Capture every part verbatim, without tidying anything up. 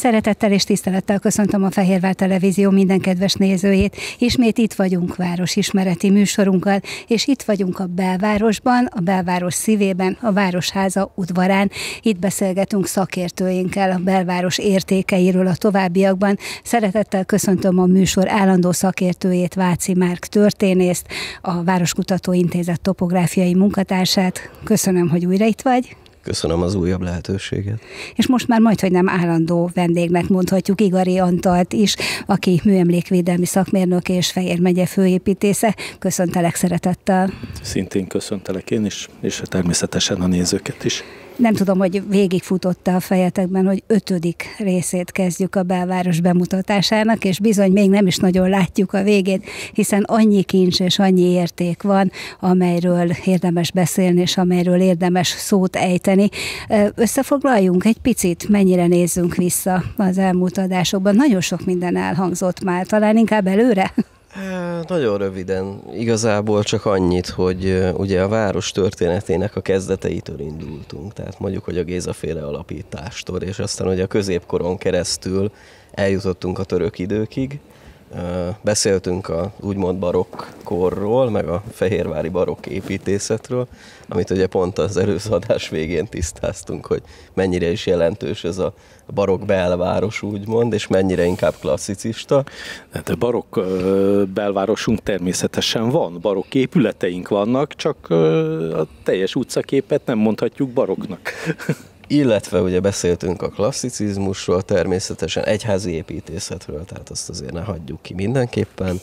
Szeretettel és tisztelettel köszöntöm a Fehérvár Televízió minden kedves nézőjét. Ismét itt vagyunk városismereti műsorunkkal, és itt vagyunk a belvárosban, a belváros szívében, a Városháza udvarán. Itt beszélgetünk szakértőinkkel a belváros értékeiről a továbbiakban. Szeretettel köszöntöm a műsor állandó szakértőjét, Váci Márk történészt, a Városkutató Intézet topográfiai munkatársát. Köszönöm, hogy újra itt vagy. Köszönöm az újabb lehetőséget. És most már majdhogy nem állandó vendégnek mondhatjuk Igari Antalt is, aki műemlékvédelmi szakmérnök és Fejér megye főépítésze. Köszöntelek szeretettel. Szintén köszöntelek én is, és természetesen a nézőket is. Nem tudom, hogy végigfutott-e a fejetekben, hogy ötödik részét kezdjük a belváros bemutatásának, és bizony még nem is nagyon látjuk a végét, hiszen annyi kincs és annyi érték van, amelyről érdemes beszélni, és amelyről érdemes szót ejteni. Összefoglaljunk egy picit, mennyire nézzünk vissza az elmúlt adásokban. Nagyon sok minden elhangzott már, talán inkább előre? Nagyon röviden, igazából csak annyit, hogy ugye a város történetének a kezdeteitől indultunk, tehát mondjuk, hogy a Géza-féle alapítástól, és aztán ugye a középkoron keresztül eljutottunk a török időkig. Beszéltünk a úgymond barokk korról, meg a fehérvári barokk építészetről, amit ugye pont az előző adás végén tisztáztunk, hogy mennyire is jelentős ez a barokk belváros úgymond, és mennyire inkább klasszicista. Hát a barokk belvárosunk természetesen van, barokk épületeink vannak, csak a teljes utcaképet nem mondhatjuk barokknak. Illetve ugye beszéltünk a klasszicizmusról, természetesen egyházi építészetről, tehát azt azért ne hagyjuk ki mindenképpen,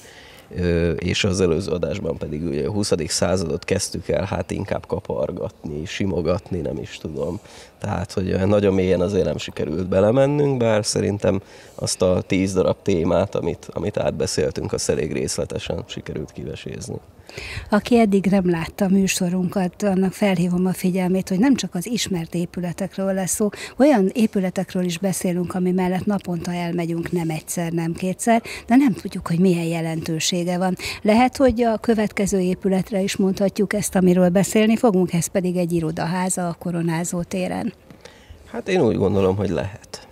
és az előző adásban pedig ugye a huszadik századot kezdtük el hát inkább kapargatni, simogatni, nem is tudom. Tehát, hogy nagyon mélyen azért nem sikerült belemennünk, bár szerintem azt a tíz darab témát, amit, amit átbeszéltünk, azt elég részletesen sikerült kivesézni. Aki eddig nem látta a műsorunkat, annak felhívom a figyelmét, hogy nem csak az ismert épületekről lesz szó, olyan épületekről is beszélünk, ami mellett naponta elmegyünk nem egyszer, nem kétszer, de nem tudjuk, hogy milyen jelentősége van. Lehet, hogy a következő épületre is mondhatjuk ezt, amiről beszélni fogunk, ez pedig egy irodaháza a Koronázó téren. Hát én úgy gondolom, hogy lehet.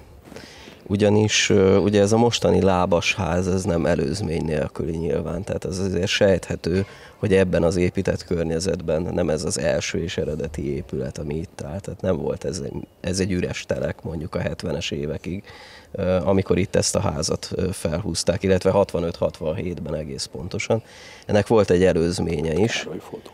Ugyanis ugye ez a mostani lábas ház, ez nem előzmény nélküli nyilván, tehát az azért sejthető, hogy ebben az épített környezetben nem ez az első és eredeti épület, ami itt áll, tehát nem volt ez egy, ez egy üres telek mondjuk a hetvenes évekig, amikor itt ezt a házat felhúzták, illetve hatvanöt hatvanhétben egész pontosan. Ennek volt egy előzménye is.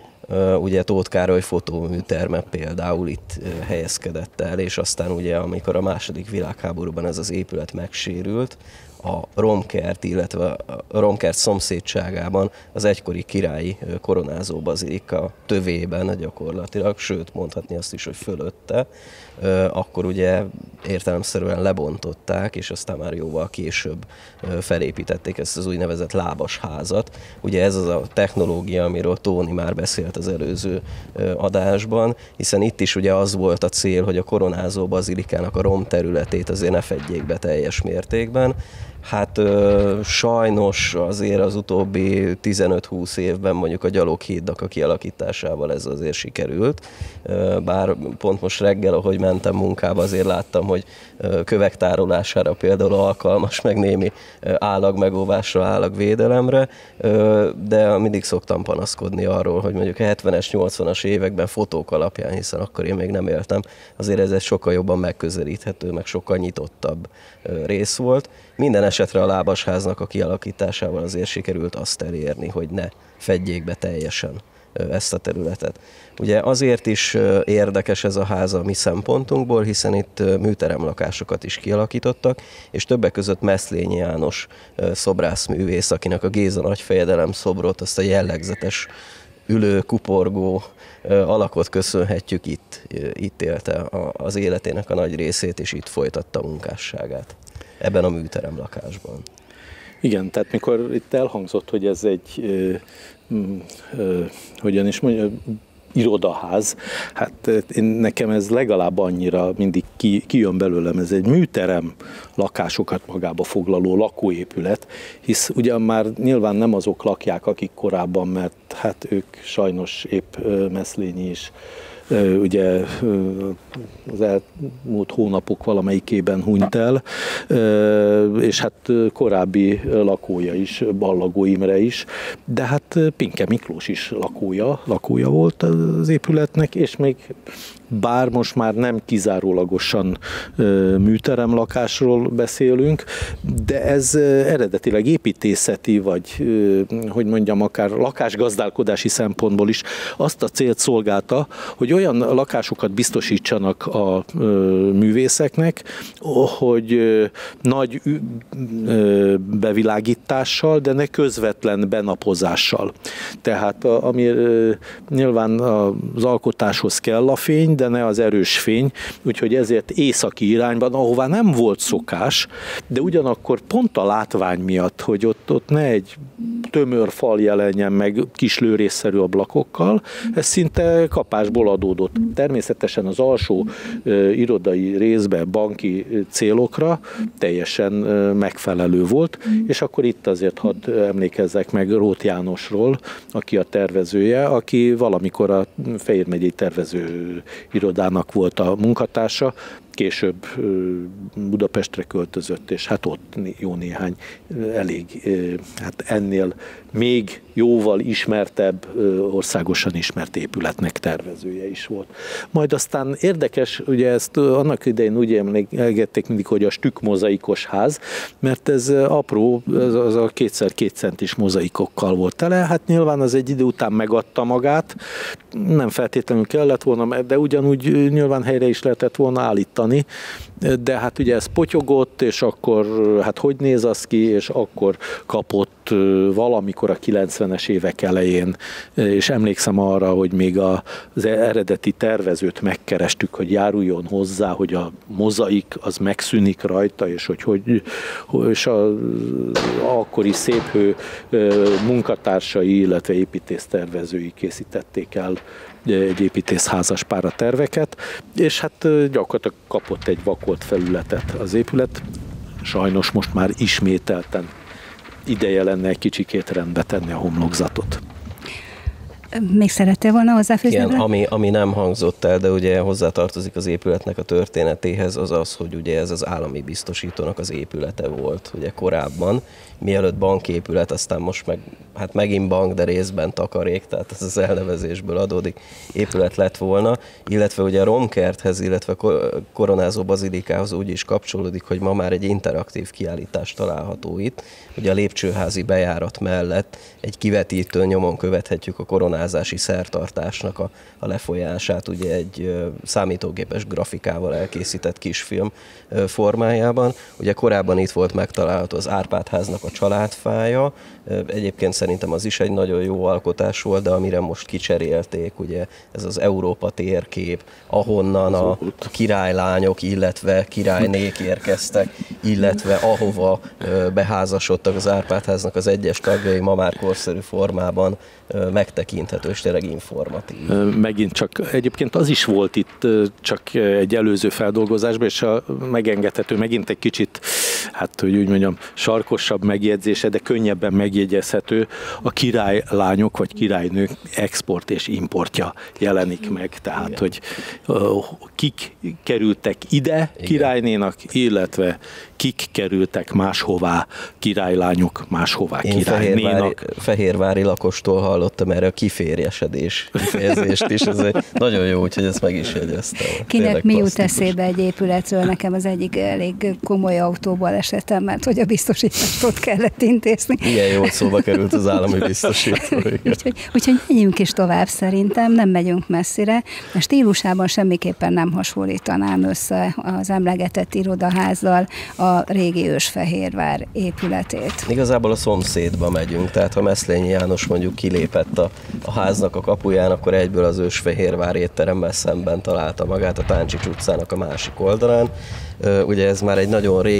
Ugye Tóth Károly fotóműterme például itt helyezkedett el, és aztán ugye amikor a második világháborúban ez az épület megsérült, a Romkert, illetve a Romkert szomszédságában az egykori királyi koronázó bazilika tövében gyakorlatilag, sőt mondhatni azt is, hogy fölötte, akkor ugye értelemszerűen lebontották, és aztán már jóval később felépítették ezt az úgynevezett lábas házat. Ugye ez az a technológia, amiről Tóni már beszélt az előző adásban, hiszen itt is ugye az volt a cél, hogy a koronázó bazilikának a rom területét azért ne fedjék be teljes mértékben. Hát ö, sajnos azért az utóbbi tizenöt-húsz évben mondjuk a Gyaloghídnak a kialakításával ez azért sikerült. Ö, bár pont most reggel, ahogy mentem munkába, azért láttam, hogy ö, kövek tárolására például alkalmas, meg némi állagmegóvásra, állagvédelemre, ö, de mindig szoktam panaszkodni arról, hogy mondjuk a hetvenes, nyolcvanas években fotók alapján, hiszen akkor én még nem éltem, azért ez egy sokkal jobban megközelíthető, meg sokkal nyitottabb ö, rész volt. Minden esetre a lábasháznak a kialakításával azért sikerült azt elérni, hogy ne fedjék be teljesen ezt a területet. Ugye azért is érdekes ez a ház a mi szempontunkból, hiszen itt műteremlakásokat is kialakítottak, és többek között Meszlényi János szobrászművész, akinek a Géza nagyfejedelem szobrot, azt a jellegzetes ülő, kuporgó alakot köszönhetjük, itt, itt élte az életének a nagy részét, és itt folytatta a munkásságát ebben a műterem lakásban. Igen, tehát mikor itt elhangzott, hogy ez egy, ö, ö, hogyan is mondja, irodaház, hát én, nekem ez legalább annyira mindig ki, kijön belőlem, ez egy műterem, lakásokat magába foglaló lakóépület, hisz ugyan már nyilván nem azok lakják, akik korábban, mert hát ők sajnos épp Meszlényi is ugye az elmúlt hónapok valamelyikében hunyt el, és hát korábbi lakója is, Ballagó Imre is, de hát Pinke Miklós is lakója, lakója volt az épületnek, és még bár most már nem kizárólagosan műterem lakásról beszélünk, de ez eredetileg építészeti, vagy hogy mondjam, akár lakásgazdálkodási szempontból is azt a célt szolgálta, hogy olyan lakásokat biztosítsanak a művészeknek, hogy nagy bevilágítással, de ne közvetlen benapozással. Tehát ami nyilván az alkotáshoz kell a fény, de ne az erős fény, úgyhogy ezért északi irányban, ahová nem volt szokás, de ugyanakkor pont a látvány miatt, hogy ott, ott ne egy tömör fal jelenjen meg kis lőrészszerű ablakokkal, ez szinte kapásból adódott. Természetesen az alsó e, irodai részben banki célokra teljesen e, megfelelő volt, és akkor itt azért hadd emlékezzek meg Róth Jánosról, aki a tervezője, aki valamikor a Fejér megyei tervező irodának volt a munkatársa, később Budapestre költözött, és hát ott jó néhány elég, hát ennél még jóval ismertebb, országosan ismert épületnek tervezője is volt. Majd aztán érdekes, ugye ezt annak idején úgy emlegették mindig, hogy a stükk mozaikos ház, mert ez apró, az a kétszer két centis mozaikokkal volt tele, hát nyilván az egy idő után megadta magát, nem feltétlenül kellett volna, de ugyanúgy nyilván helyre is lehetett volna állítani, de hát ugye ez potyogott, és akkor hát hogy néz az ki, és akkor kapott valamikor a kilencvenes évek elején, és emlékszem arra, hogy még az eredeti tervezőt megkerestük, hogy járuljon hozzá, hogy a mozaik az megszűnik rajta, és hogy, hogy és az akkori széphő munkatársai, illetve építésztervezői készítették el egy építészházas pár a terveket, és hát gyakorlatilag kapott egy vakolt felületet az épület. Sajnos most már ismételten ideje lenne egy kicsikét rendbe tenni a homlokzatot. Még szerettél volna hozzáfűzni? Igen, ami, ami nem hangzott el, de ugye hozzátartozik az épületnek a történetéhez, az az, hogy ugye ez az állami biztosítónak az épülete volt ugye korábban, mielőtt banképület, aztán most meg, hát megint bank, de részben takarék, tehát ez az elnevezésből adódik, épület lett volna, illetve ugye a Romkerthez, illetve Koronázó Bazilikához úgy is kapcsolódik, hogy ma már egy interaktív kiállítás található itt, ugye a lépcsőházi bejárat mellett egy kivetítőn nyomon követhetjük a koronázási szertartásnak a, a lefolyását, ugye egy számítógépes grafikával elkészített kisfilm formájában. Ugye korábban itt volt megtalálható az Árpád-háznak a családfája, egyébként szerintem az is egy nagyon jó alkotás volt, de amire most kicserélték, ugye ez az Európa térkép, ahonnan a királylányok, illetve királynék érkeztek, illetve ahova beházasodtak az Árpád-háznak az egyes tagjai, ma már korszerű formában megtekinthető, és tényleg informatív. Megint csak, egyébként az is volt itt csak egy előző feldolgozásban, és a megengedhető, megint egy kicsit, hát hogy úgy mondjam, sarkosabb megjegyzése, de könnyebben megjegyezhető, a királylányok vagy királynők export és importja jelenik meg, tehát, igen, hogy uh, kik kerültek ide királynénak, illetve kik kerültek máshová, királylányok máshová Én királynénak. Fehérvári, fehérvári lakostól hallottam erre a kiférjesedés kifejezést is, ez egy nagyon jó, úgyhogy ezt meg is jegyeztem. Kinek mi jut eszébe egy épületről? Nekem az egyik elég komoly autóból esetem, mert hogy a biztosítást ott kellett intézni. Igen, jó szóba került az állami biztosító. úgyhogy, úgyhogy menjünk is tovább szerintem, nem megyünk messzire. A stílusában semmiképpen nem hasonlítanám össze az emlegetett irodaházzal a régi Ősfehérvár épületét. Igazából a szomszédba megyünk, tehát ha Meszlényi János mondjuk kilépett a, a háznak a kapuján, akkor egyből az Ősfehérvár étteremmel szemben találta magát a Táncsics utcának a másik oldalán. Ugye ez már egy nagyon régi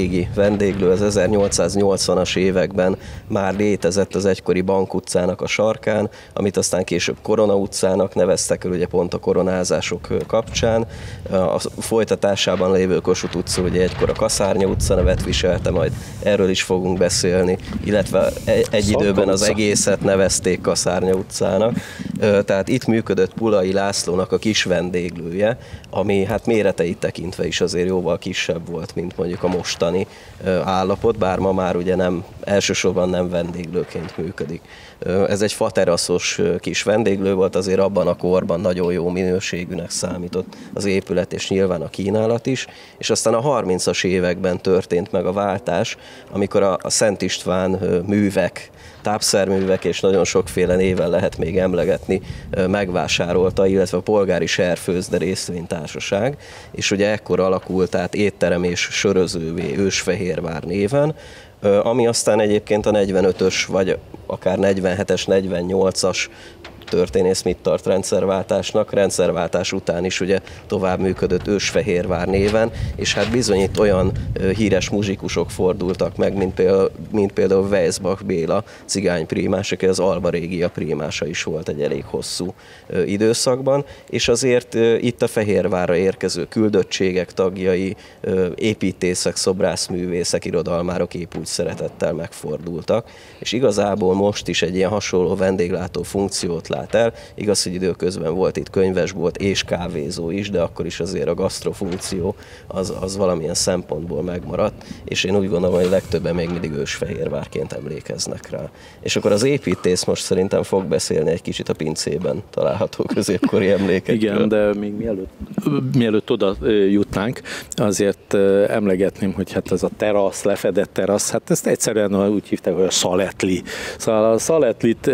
vendéglő az ezernyolcszáznyolcvanas években már létezett az egykori Bank utcának a sarkán, amit aztán később Korona utcának neveztek el, ugye pont a koronázások kapcsán. A folytatásában lévő Kossuth utca ugye egykor a Kaszárnya utca nevet viselte, majd erről is fogunk beszélni, illetve egy időben az egészet nevezték Kaszárnya utcának. Tehát itt működött Pulai Lászlónak a kis vendéglője, ami hát méreteit tekintve is azért jóval kisebb volt, mint mondjuk a mostani állapot, bár ma már ugye nem, elsősorban nem vendéglőként működik. Ez egy fateraszos kis vendéglő volt, azért abban a korban nagyon jó minőségűnek számított az épület, és nyilván a kínálat is, és aztán a harmincas években történt meg a váltás, amikor a Szent István művek, tápszerművek és nagyon sokféle néven lehet még emlegetni, megvásárolta, illetve a Polgári Serfőzde Részvénytársaság, és ugye ekkor alakult át étterem és sörözővé Ősfehérvár néven, ami aztán egyébként a negyvenötös vagy akár negyvenhetes, negyvennyolcas történész mit tart rendszerváltásnak, rendszerváltás után is ugye tovább működött Ősfehérvár néven, és hát bizony itt olyan híres muzsikusok fordultak meg, mint például, mint például Weissbach Béla, cigányprímás, aki az Alba Régia prímása is volt egy elég hosszú időszakban, és azért itt a Fehérvárra érkező küldöttségek tagjai, építészek, szobrászművészek, irodalmárok épp úgy szeretettel megfordultak, és igazából most is egy ilyen hasonló vendéglátó funkciót lát el. Igaz, hogy időközben volt itt könyvesbolt és kávézó is, de akkor is azért a gasztrofunkció az, az valamilyen szempontból megmaradt, és én úgy gondolom, hogy legtöbben még mindig Ősfehérvárként emlékeznek rá. És akkor az építész most szerintem fog beszélni egy kicsit a pincében található középkori emlékekről. Igen, de még mielőtt, mielőtt oda jutnánk, azért emlegetném, hogy hát ez a terasz, lefedett terasz, hát ezt egyszerűen úgy hívták, hogy a szaletli. Szóval a szaletlit,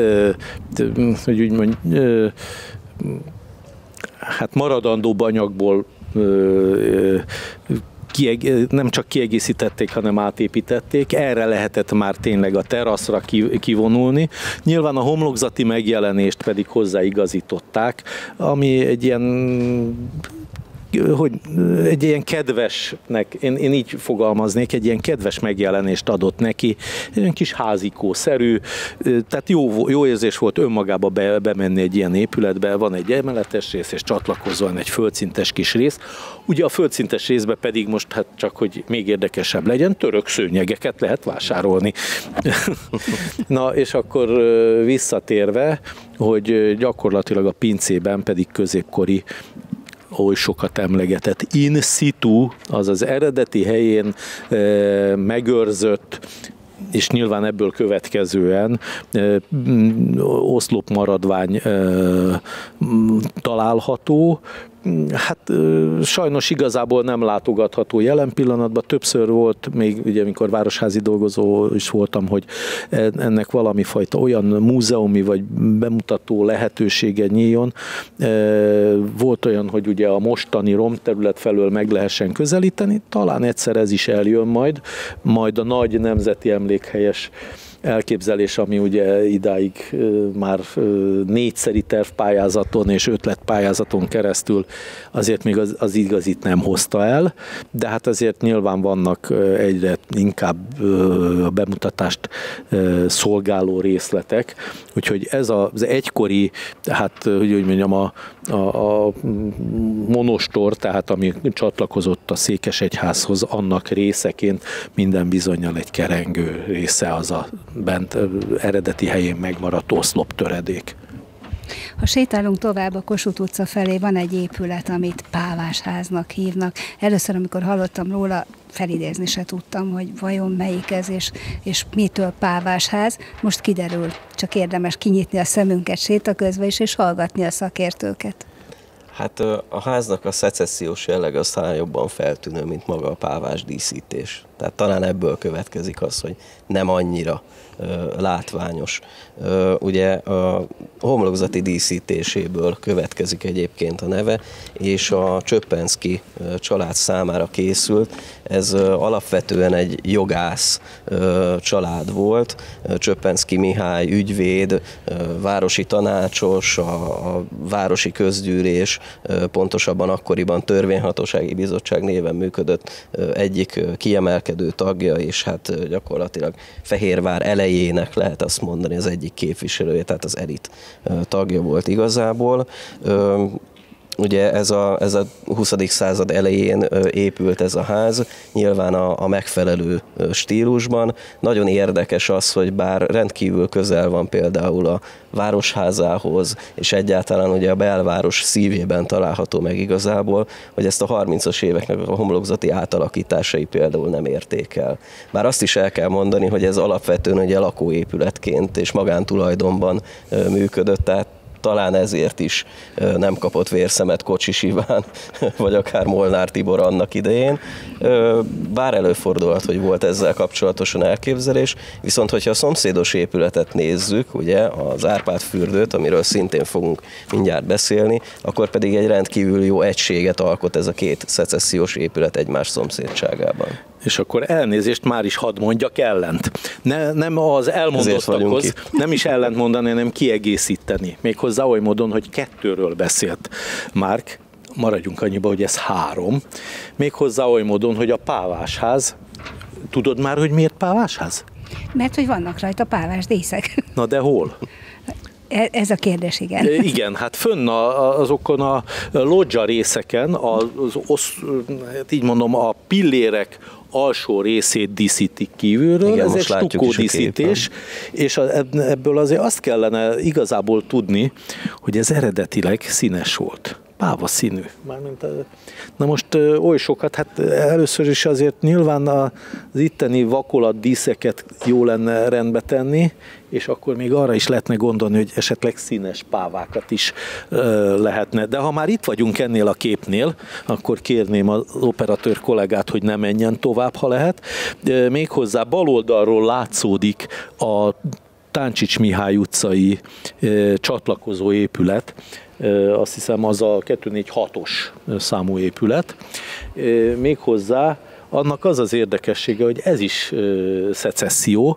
hogy úgy mondj, hát maradandó anyagból nem csak kiegészítették, hanem átépítették. Erre lehetett már tényleg a teraszra kivonulni. Nyilván a homlokzati megjelenést pedig hozzáigazították, ami egy ilyen hogy egy ilyen kedvesnek, én, én így fogalmaznék, egy ilyen kedves megjelenést adott neki, egy kis házikószerű, tehát jó, jó érzés volt önmagába be, bemenni egy ilyen épületbe, van egy emeletes rész, és csatlakozóan egy földszintes kis rész. Ugye a földszintes részbe pedig most, hát csak hogy még érdekesebb legyen, török szőnyegeket lehet vásárolni. Na, és akkor visszatérve, hogy gyakorlatilag a pincében pedig középkori, oly sokat emlegetett in situ, azaz eredeti helyén e, megőrzött, és nyilván ebből következően e, oszlop maradvány e, található. Hát sajnos igazából nem látogatható jelen pillanatban. Többször volt, még ugye amikor városházi dolgozó is voltam, hogy ennek valami fajta olyan múzeumi vagy bemutató lehetősége nyíljon. Volt olyan, hogy ugye a mostani romterület felől meg lehessen közelíteni, talán egyszer ez is eljön majd, majd a nagy nemzeti emlékhelyes elképzelés, ami ugye idáig már négyszeri tervpályázaton és ötletpályázaton keresztül azért még az, az igazit nem hozta el, de hát azért nyilván vannak egyre inkább a bemutatást szolgáló részletek, úgyhogy ez az egykori, hát hogy úgy mondjam, a, a, a monostor, tehát ami csatlakozott a Székesegyházhoz, annak részeként minden bizonnyal egy kerengő része az a bent eredeti helyén megmaradt oszloptöredék. Ha sétálunk tovább a Kossuth utca felé, van egy épület, amit Pávásháznak hívnak. Először, amikor hallottam róla, felidézni se tudtam, hogy vajon melyik ez, és, és mitől Pávásház. Most kiderül, csak érdemes kinyitni a szemünket séta közben is, és hallgatni a szakértőket. Hát a háznak a szecessziós jelleg az talán jobban feltűnő, mint maga a pávás díszítés. Tehát talán ebből következik az, hogy nem annyira uh, látványos. Uh, ugye a homlokzati díszítéséből következik egyébként a neve, és a Csöppenszky uh, család számára készült. Ez uh, alapvetően egy jogász uh, család volt. Uh, Csöppenszky Mihály ügyvéd, uh, városi tanácsos, a, a városi közgyűlés, uh, pontosabban akkoriban törvényhatósági bizottság néven működött uh, egyik uh, kiemelkedő kiemelkedő tagja, és hát gyakorlatilag Fehérvár elejének lehet azt mondani az egyik képviselője, tehát az elit tagja volt igazából. Ugye ez a, ez a huszadik század elején épült ez a ház, nyilván a, a megfelelő stílusban. Nagyon érdekes az, hogy bár rendkívül közel van például a városházához, és egyáltalán ugye a belváros szívében található meg igazából, hogy ezt a harmincas éveknek a homlokzati átalakításai például nem érték el. Bár azt is el kell mondani, hogy ez alapvetően ugye lakóépületként és magántulajdonban működött, tehát talán ezért is nem kapott vérszemet Kocsis Iván, vagy akár Molnár Tibor annak idején. Bár előfordulhat, hogy volt ezzel kapcsolatosan elképzelés, viszont hogyha a szomszédos épületet nézzük, ugye az Árpád-fürdőt, amiről szintén fogunk mindjárt beszélni, akkor pedig egy rendkívül jó egységet alkot ez a két szecessziós épület egymás szomszédságában. És akkor elnézést, már is hadd mondjak ellent. Ne, nem az elmondottakhoz, nem is ellent mondani, hanem kiegészíteni. Méghozzá oly módon, hogy kettőről beszélt Márk, maradjunk annyiba, hogy ez három. Méghozzá oly módon, hogy a pávásház, tudod már, hogy miért pávásház? Mert hogy vannak rajta pávás díszek. Na de hol? Ez a kérdés, igen. Igen, hát fönn a, azokon a lodzsa részeken, az, az, így mondom, a pillérek alsó részét díszítik kívülről, igen, ez egy stukkó díszítés, és ebből azért azt kellene igazából tudni, hogy ez eredetileg színes volt. Páva színű. Mármint, na most oly sokat, hát először is azért nyilván az itteni vakolat díszeket jó lenne rendbe tenni, és akkor még arra is lehetne gondolni, hogy esetleg színes pávákat is lehetne. De ha már itt vagyunk ennél a képnél, akkor kérném az operatőr kollégát, hogy ne menjen tovább, ha lehet. Méghozzá bal oldalról látszódik a Táncsics Mihály utcai csatlakozó épület, azt hiszem az a kettőszáznegyvenhatos számú épület. Méghozzá annak az az érdekessége, hogy ez is szecesszió,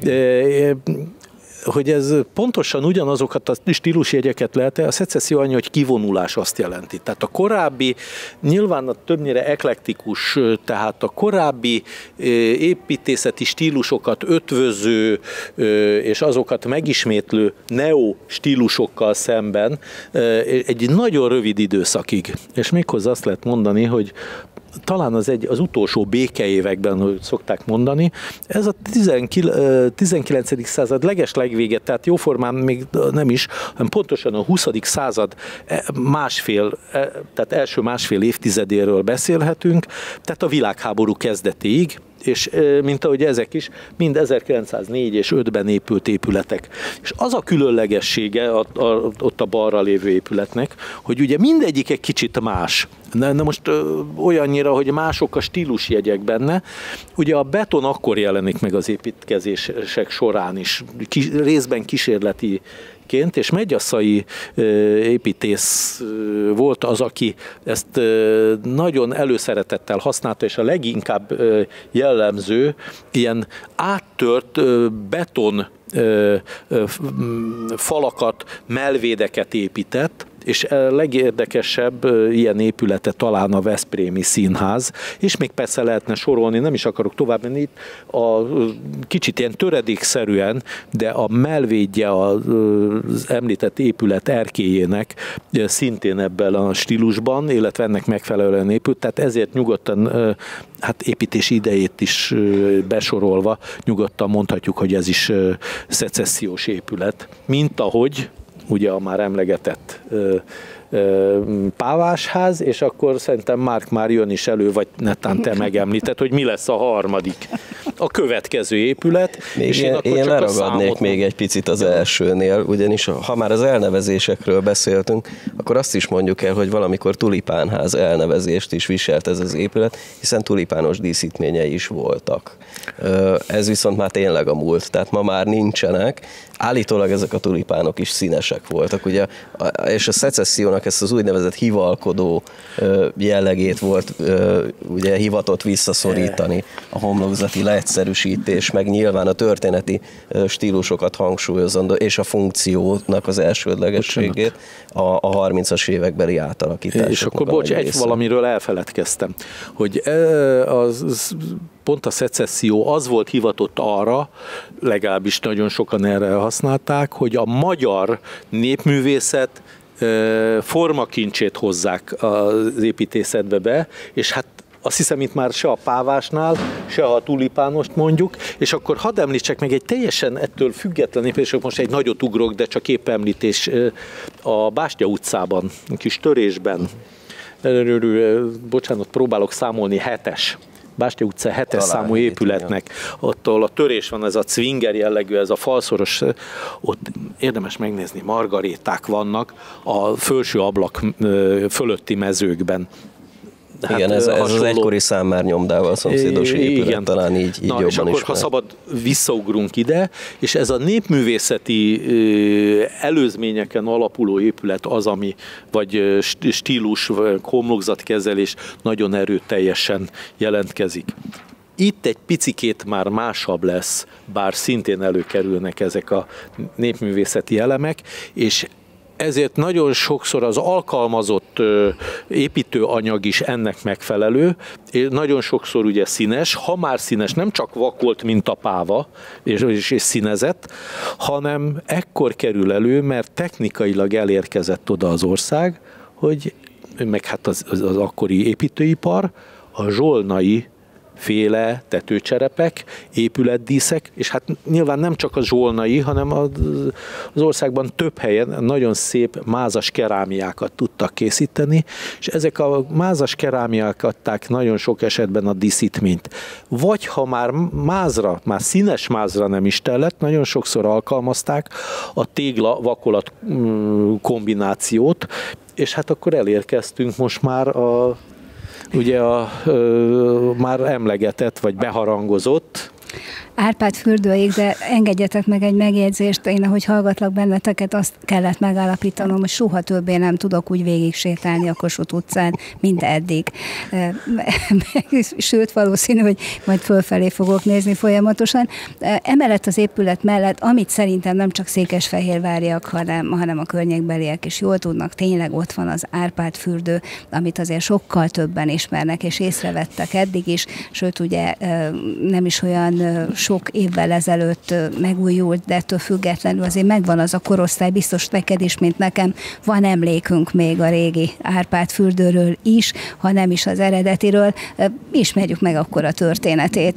hogy ez pontosan ugyanazokat a stílusjegyeket lehet, a szecesszió annyi, hogy kivonulás azt jelenti. Tehát a korábbi, nyilván a többnyire eklektikus, tehát a korábbi építészeti stílusokat ötvöző és azokat megismétlő neo stílusokkal szemben egy nagyon rövid időszakig. És méghozzá azt lehet mondani, hogy talán az, egy, az utolsó békeévekben, hogy szokták mondani, ez a tizenkilencedik század legeslegvége, tehát jóformán még nem is, hanem pontosan a huszadik század másfél, tehát első másfél évtizedéről beszélhetünk, tehát a világháború kezdetéig, és mint ahogy ezek is, mind ezerkilencszáznégy és ötben épült épületek. És az a különlegessége a, a, ott a balra lévő épületnek, hogy ugye mindegyik egy kicsit más. Na, na most ö, olyannyira, hogy mások a stílusjegyek benne. Ugye a beton akkor jelenik meg az építkezések során is, kis, részben kísérleti ként, és Megyasszai építész volt az, aki ezt nagyon előszeretettel használta, és a leginkább jellemző ilyen áttört beton falakat, melvédeket épített, és a legérdekesebb ilyen épülete talán a Veszprémi Színház, és még persze lehetne sorolni, nem is akarok tovább menni, itt a kicsit ilyen töredékszerűen, de a melvédje az említett épület erkélyének szintén ebben a stílusban, illetve ennek megfelelően épült, tehát ezért nyugodtan, hát építési idejét is besorolva, nyugodtan mondhatjuk, hogy ez is szecessziós épület, mint ahogy ugye a már emlegetett ö, ö, pávásház, és akkor szerintem Márk már jön is elő, vagy netán te megemlíted, hogy mi lesz a harmadik, a következő épület. Még és én, én, akkor én csak leragadnék még egy picit az elsőnél, ugyanis ha már az elnevezésekről beszéltünk, akkor azt is mondjuk el, hogy valamikor tulipánház elnevezést is viselt ez az épület, hiszen tulipános díszítményei is voltak. Ez viszont már tényleg a múlt, tehát ma már nincsenek. Állítólag ezek a tulipánok is színesek voltak, ugye, és a szecessziónak ezt az úgynevezett hivalkodó jellegét volt ugye hivatott visszaszorítani a homlokzati lec korszerűsítés, meg nyilván a történeti stílusokat hangsúlyozandó, és a funkciónak az elsődlegességét a, a harmincas évekbeli átalakításoknak. És akkor bocs, egy valamiről elfeledkeztem, hogy az, pont a szecesszió az volt hivatott arra, legalábbis nagyon sokan erre használták, hogy a magyar népművészet formakincsét hozzák az építészetbe be, és hát azt hiszem, itt már se a pávásnál, se a tulipánost mondjuk, és akkor hadd említsek meg egy teljesen ettől független, és most egy nagyot ugrok, de csak épp említés, a Bástya utcában, a kis törésben, bocsánat, próbálok számolni, hetes, Bástya utca hetes számú épületnek, ott a törés van, ez a cwinger jellegű, ez a falszoros, ott érdemes megnézni, margaréták vannak a felső ablak fölötti mezőkben. Hát igen, ez, ez az egykori számmárnyomdával szomszédos épület, igen. Talán így, így Na, jobban és akkor, ismer. Ha szabad, visszaugrunk ide, és ez a népművészeti előzményeken alapuló épület az, ami, vagy stílus, vagy homlokzatkezelés nagyon erőteljesen jelentkezik. Itt egy picikét már másabb lesz, bár szintén előkerülnek ezek a népművészeti elemek, és ezért nagyon sokszor az alkalmazott építőanyag is ennek megfelelő, és nagyon sokszor ugye színes, ha már színes, nem csak vakolt, mint a páva, és, és, és színezett, hanem ekkor kerül elő, mert technikailag elérkezett oda az ország, hogy meg hát az, az, az akkori építőipar, a zsolnai féle tetőcserepek, épületdíszek, és hát nyilván nem csak a zsolnai, hanem az országban több helyen nagyon szép mázas kerámiákat tudtak készíteni, és ezek a mázas kerámiák adták nagyon sok esetben a díszítményt. Vagy ha már mázra, már színes mázra nem is tellett, nagyon sokszor alkalmazták a tégla-vakolat kombinációt, és hát akkor elérkeztünk most már a ugye a ö, már emlegetett, vagy beharangozott Árpád fürdőig, de engedjetek meg egy megjegyzést, én ahogy hallgatlak benneteket, azt kellett megállapítanom, hogy soha többé nem tudok úgy végig sétálni a Kossuth utcán, mint eddig. Sőt, valószínű, hogy majd fölfelé fogok nézni folyamatosan. Emellett az épület mellett, amit szerintem nem csak székesfehérváriak, hanem, hanem a környékbeliek is jól tudnak, tényleg ott van az Árpád fürdő, amit azért sokkal többen ismernek és észrevettek eddig is, sőt ugye nem is olyan sok évvel ezelőtt megújult, de ettől függetlenül azért megvan az a korosztály, biztos neked is, mint nekem, van emlékünk még a régi Árpád fürdőről is, ha nem is az eredetiről. Ismerjük meg akkor a történetét.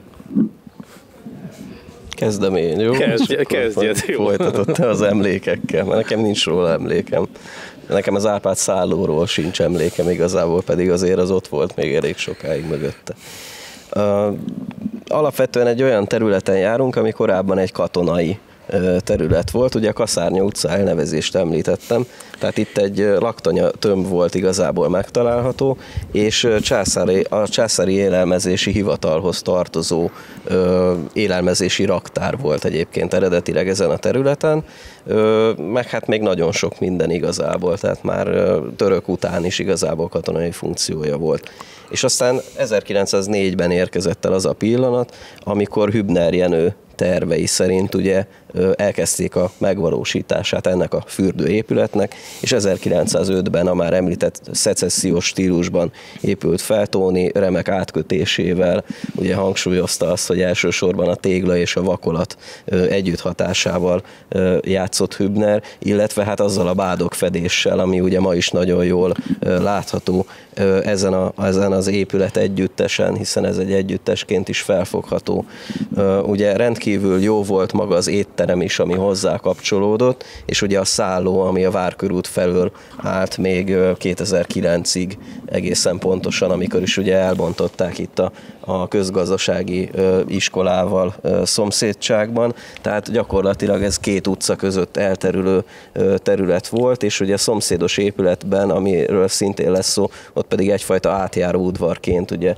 Kezdem én, jó? Kezdj, kezdjed, jó. Folytatott az emlékekkel, mert nekem nincs róla emlékem. Nekem az Árpád szállóról sincs emlékem igazából, pedig azért az ott volt még elég sokáig mögötte. Uh, alapvetően egy olyan területen járunk, ami korábban egy katonai terület volt, ugye a Kaszárnya utca elnevezést említettem, tehát itt egy laktanya tömb volt igazából megtalálható, és császári, a császári élelmezési hivatalhoz tartozó ö, élelmezési raktár volt egyébként eredetileg ezen a területen, ö, meg hát még nagyon sok minden igazából, tehát már ö, török után is igazából katonai funkciója volt. És aztán ezerkilencszáznégyben érkezett el az a pillanat, amikor Hübner Jenő tervei szerint ugye elkezdték a megvalósítását ennek a fürdőépületnek, és ezerkilencszázötben a már említett szecessziós stílusban épült fel, Tóni remek átkötésével ugye hangsúlyozta azt, hogy elsősorban a tégla és a vakolat együtt hatásával játszott Hübner, illetve hát azzal a bádogfedéssel, ami ugye ma is nagyon jól látható ezen, a, ezen az épület együttesen, hiszen ez egy együttesként is felfogható. Ugye rendkívül jó volt maga az étterem is, ami hozzá kapcsolódott, és ugye a szálló, ami a Várkörút felől állt még kétezer-kilencig egészen pontosan, amikor is ugye elbontották itt a, a közgazdasági iskolával szomszédságban, tehát gyakorlatilag ez két utca között elterülő terület volt, és ugye a szomszédos épületben, amiről szintén lesz szó, ott pedig egyfajta átjáró udvarként ugye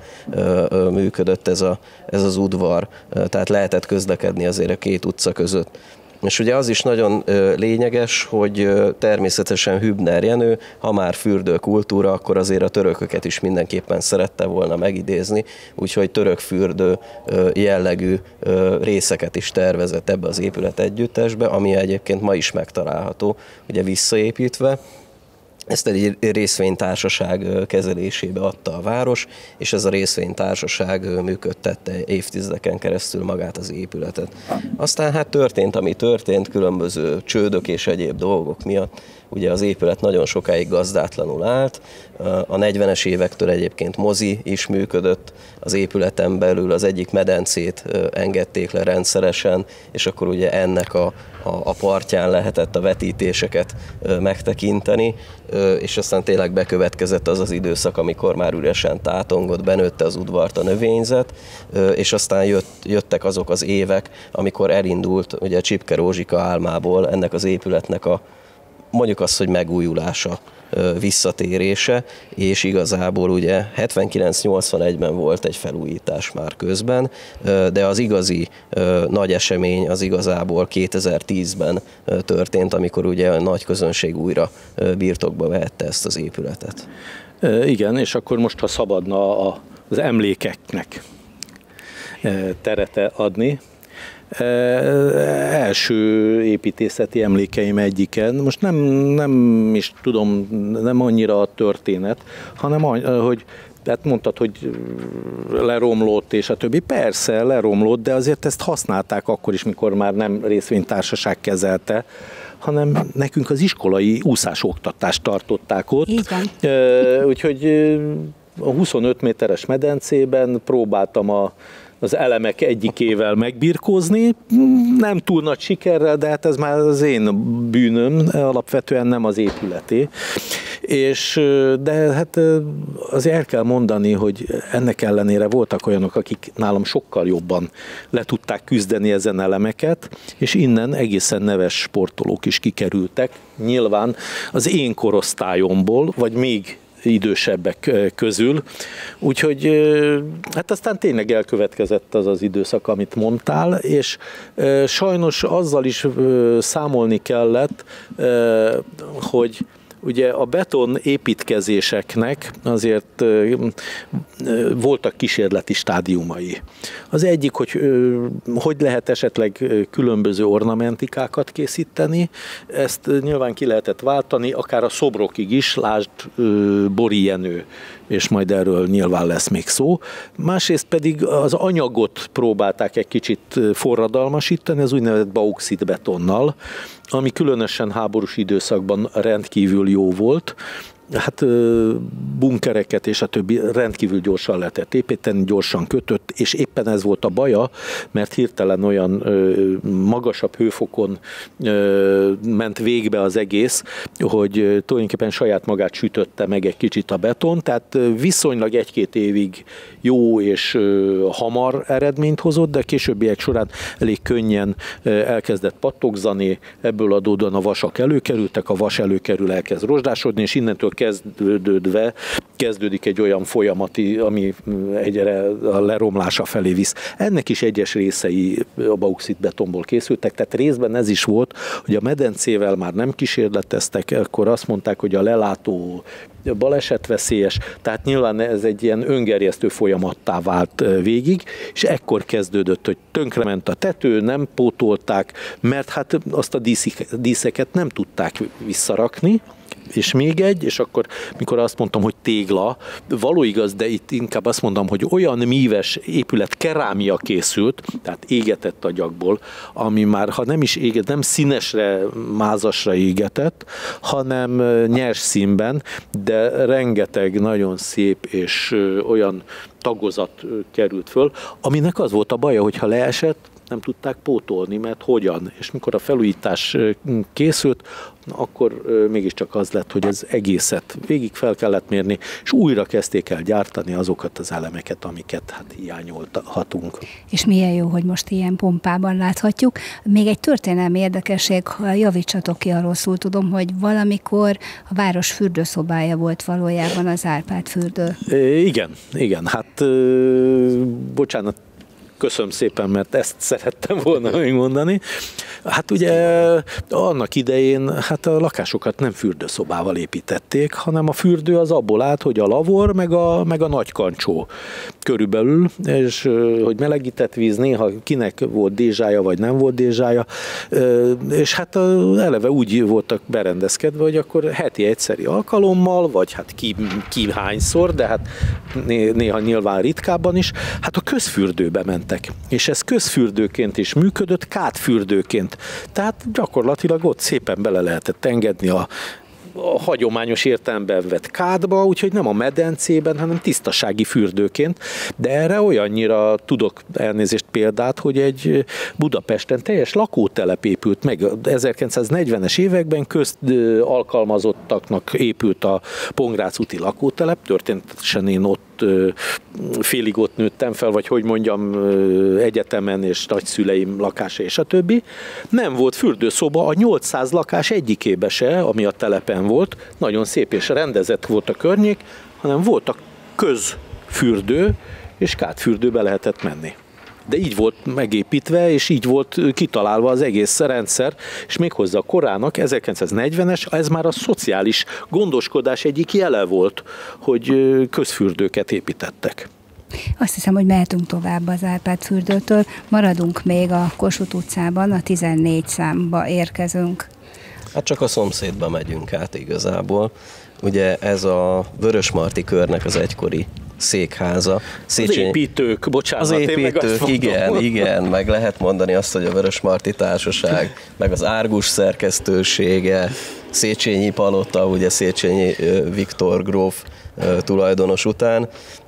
működött ez, a, ez az udvar, tehát lehetett közlekedni azért a két utca között. És ugye az is nagyon ö, lényeges, hogy ö, természetesen Hübner Jenő, ha már fürdőkultúra, akkor azért a törököket is mindenképpen szerette volna megidézni, úgyhogy török fürdő ö, jellegű ö, részeket is tervezett ebbe az épület együttesbe, ami egyébként ma is megtalálható, ugye visszaépítve. Ezt egy részvénytársaság kezelésébe adta a város, és ez a részvénytársaság működtette évtizedeken keresztül magát az épületet. Aztán hát történt, ami történt, különböző csődök és egyéb dolgok miatt. Ugye az épület nagyon sokáig gazdátlanul állt, a negyvenes évektől egyébként mozi is működött, az épületen belül az egyik medencét engedték le rendszeresen, és akkor ugye ennek a, a, a partján lehetett a vetítéseket megtekinteni, és aztán tényleg bekövetkezett az az időszak, amikor már üresen tátongott, benőtte az udvart a növényzet, és aztán jött, jöttek azok az évek, amikor elindult ugye Csipke Rózsika álmából ennek az épületnek a mondjuk azt, hogy megújulása, visszatérése, és igazából ugye hetvenkilenc nyolcvanegyben volt egy felújítás már közben, de az igazi nagy esemény az igazából kétezer-tízben történt, amikor ugye a nagy közönség újra birtokba vehette ezt az épületet. Igen, és akkor most, ha szabadna az emlékeknek teret adni, első építészeti emlékeim egyiken, most nem, nem is tudom, nem annyira a történet, hanem hogy tehát mondtad, hogy leromlott és a többi. Persze, leromlott, de azért ezt használták akkor is, mikor már nem részvénytársaság kezelte, hanem nekünk az iskolai úszásoktatást tartották ott. Úgyhogy a huszonöt méteres medencében próbáltam a az elemek egyikével megbirkózni, nem túl nagy sikerrel, de hát ez már az én bűnöm, alapvetően nem az épületé. És, de hát azért el kell mondani, hogy ennek ellenére voltak olyanok, akik nálam sokkal jobban le tudták küzdeni ezen elemeket, és innen egészen neves sportolók is kikerültek. Nyilván az én korosztályomból, vagy még idősebbek közül. Úgyhogy hát aztán tényleg elkövetkezett az az időszak, amit mondtál, és sajnos azzal is számolni kellett, hogy ugye a beton építkezéseknek azért voltak kísérleti stádiumai. Az egyik, hogy hogy lehet esetleg különböző ornamentikákat készíteni, ezt nyilván ki lehetett váltani, akár a szobrokig is, lásd Bori Jenő, és majd erről nyilván lesz még szó. Másrészt pedig az anyagot próbálták egy kicsit forradalmasítani, az úgynevezett bauxit betonnal, ami különösen háborús időszakban rendkívül jó volt. Hát bunkereket és a többi rendkívül gyorsan lehetett építeni, gyorsan kötött, és éppen ez volt a baja, mert hirtelen olyan magasabb hőfokon ment végbe az egész, hogy tulajdonképpen saját magát sütötte meg egy kicsit a beton, tehát viszonylag egy-két évig jó és hamar eredményt hozott, de későbbiek során elég könnyen elkezdett pattogzani, ebből adódóan a vasak előkerültek, a vas előkerül, elkezd rozsdásodni, és innentől kezdődve kezdődik egy olyan folyamat, ami egyre a leromlása felé visz. Ennek is egyes részei a bauxit betonból készültek, tehát részben ez is volt, hogy a medencével már nem kísérleteztek, akkor azt mondták, hogy a lelátó balesetveszélyes, tehát nyilván ez egy ilyen öngerjesztő folyamattá vált végig, és ekkor kezdődött, hogy tönkrement a tető, nem pótolták, mert hát azt a díszeket nem tudták visszarakni, és még egy, és akkor mikor azt mondtam, hogy tégla, való igaz, de itt inkább azt mondom, hogy olyan míves épület kerámia készült, tehát égetett agyagból, ami már, ha nem is éget, nem színesre, mázasra égetett, hanem nyers színben, de rengeteg nagyon szép és olyan tagozat került föl, aminek az volt a baja, hogyha leesett, nem tudták pótolni, mert hogyan. És mikor a felújítás készült, akkor mégiscsak az lett, hogy az egészet végig fel kellett mérni, és újra kezdték el gyártani azokat az elemeket, amiket hát hiányolhatunk. És milyen jó, hogy most ilyen pompában láthatjuk. Még egy történelmi érdekesség, javítsatok ki, ha rosszul tudom, hogy valamikor a város fürdőszobája volt valójában az Árpád fürdő. Igen, igen. Hát bocsánat, köszönöm szépen, mert ezt szerettem volna még mondani. Hát ugye annak idején hát a lakásokat nem fürdőszobával építették, hanem a fürdő az abból állt, hogy a lavor, meg a, meg a nagy kancsó körülbelül, és hogy melegített víz, néha kinek volt dézsája, vagy nem volt dézsája, és hát eleve úgy voltak berendezkedve, hogy akkor heti egyszeri alkalommal, vagy hát ki, ki hányszor, de hát néha nyilván ritkábban is, hát a közfürdőbe mentek. És ez közfürdőként is működött, kádfürdőként. Tehát gyakorlatilag ott szépen bele lehetett engedni a a hagyományos értelemben vett kádba, úgyhogy nem a medencében, hanem tisztasági fürdőként, de erre olyannyira tudok elnézést példát, hogy egy Budapesten teljes lakótelep épült meg. ezerkilencszáznegyvenes években közt alkalmazottaknak épült a Pongrác úti lakótelep, történetesen én ott félig ott nőttem fel, vagy hogy mondjam, egyetemen és nagyszüleim lakása és a többi. Nem volt fürdőszoba a nyolcszáz lakás egyikébe se, ami a telepen volt, nagyon szép és rendezett volt a környék, hanem volt a közfürdő, és kádfürdőbe lehetett menni. De így volt megépítve, és így volt kitalálva az egész rendszer, és méghozzá a korának, ezerkilencszáznegyvenes, ez már a szociális gondoskodás egyik jele volt, hogy közfürdőket építettek. Azt hiszem, hogy mehetünk tovább az Árpád fürdőtől, maradunk még a Kossuth utcában, a tizennégy számba érkezünk. Hát csak a szomszédba megyünk át igazából. Ugye ez a Vörösmarty körnek az egykori székháza. Széchenyi... Az építők, bocsánat. Az építők, igen, igen, meg lehet mondani azt, hogy a Vörösmarty Társaság, meg az Árgus szerkesztősége, Széchenyi palota, ugye Széchenyi Viktor gróf tulajdonos után.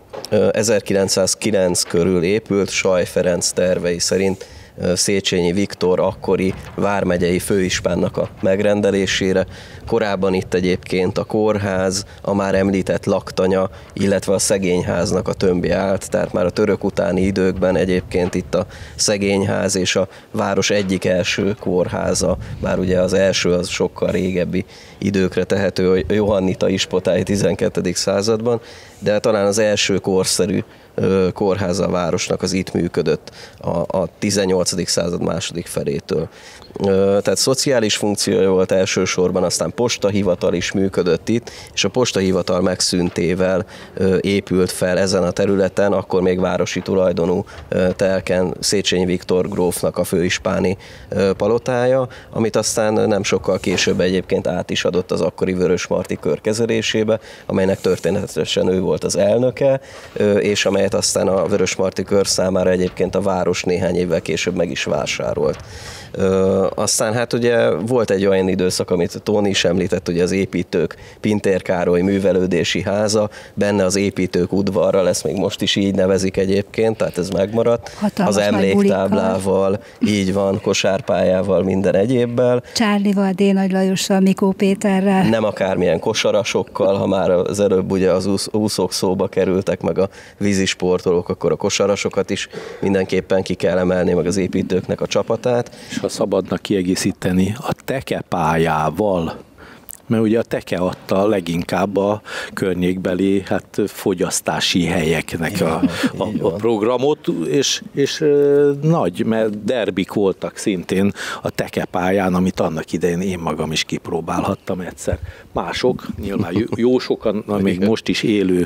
ezerkilencszázkilenc körül épült, Sajj Ferenc tervei szerint Széchenyi Viktor akkori vármegyei főispánnak a megrendelésére. Korábban itt egyébként a kórház, a már említett laktanya, illetve a szegényháznak a tömbje állt, tehát már a török utáni időkben egyébként itt a szegényház és a város egyik első kórháza, bár ugye az első az sokkal régebbi időkre tehető, a Johannita Ispotái tizenkettedik században, de talán az első korszerű kórháza a városnak az itt működött a, a tizennyolcadik század második felétől. Tehát szociális funkciója volt elsősorban, aztán postahivatal is működött itt, és a postahivatal megszűntével épült fel ezen a területen, akkor még városi tulajdonú telken Széchenyi Viktor grófnak a főispáni palotája, amit aztán nem sokkal később egyébként át is adott az akkori Vörösmarty kör kezelésébe, amelynek történetesen ő volt az elnöke, és amelyet aztán a Vörösmarty kör számára egyébként a város néhány évvel később meg is vásárolt. Ö, aztán hát ugye volt egy olyan időszak, amit Tóni is említett, ugye az építők Pintér Károly művelődési háza, benne az építők udvarra lesz, még most is így nevezik egyébként, tehát ez megmaradt. Hatalmas az emléktáblával, így van, kosárpályával, minden egyébbel. Csárlival, D. Nagy Lajossal, Mikó Péterrel. Nem akármilyen kosarasokkal, ha már az előbb ugye az úszók szóba kerültek, meg a vízisportolók, akkor a kosarasokat is mindenképpen ki kell emelni, meg az építőknek a csapatát. És ha szabadna kiegészíteni, a tekepályával, mert ugye a teke adta leginkább a környékbeli hát, fogyasztási helyeknek a, a, a programot, és, és e, nagy, mert derbik voltak szintén a tekepályán, amit annak idején én magam is kipróbálhattam egyszer. Mások, nyilván jó sokan, még most is élő